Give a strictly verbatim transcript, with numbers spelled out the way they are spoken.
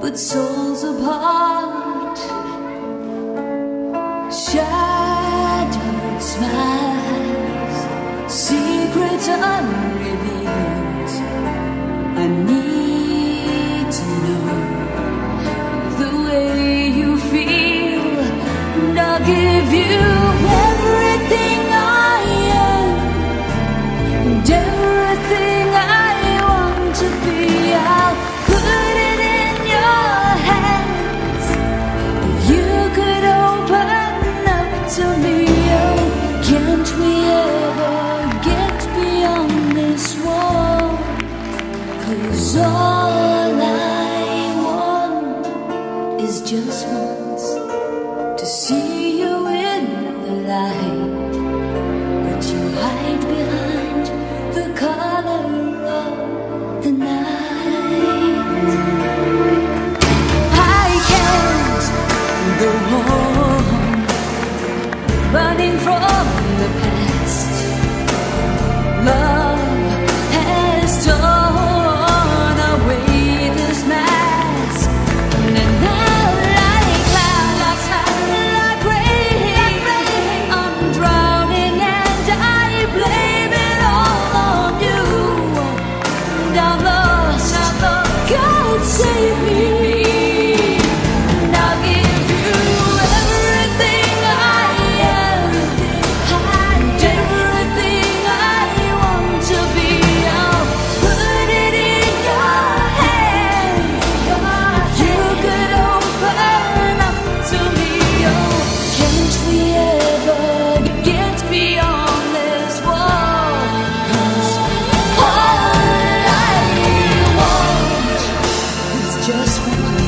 but souls apart. Shadowed smiles, secrets unrevealed. I need to know the way you feel, and I'll give you everything I am and everything I want to be. I'll put it in your hands. If you could open up to me, oh, can't we ever get beyond this wall? 'Cause all I want is just once to see you in the light, but you hide behind the color of the night. I can't go on running from the past. Love has torn away this mask, and now like clouds, like rain, I'm drowning and I blame it all on you. And I'm lost, God save me. And I'll give you everything I am and everything I want to be. I'll put it in your hands. You could open up to me. Oh, can't we ever get beyond this wall? 'Cause all I want is just one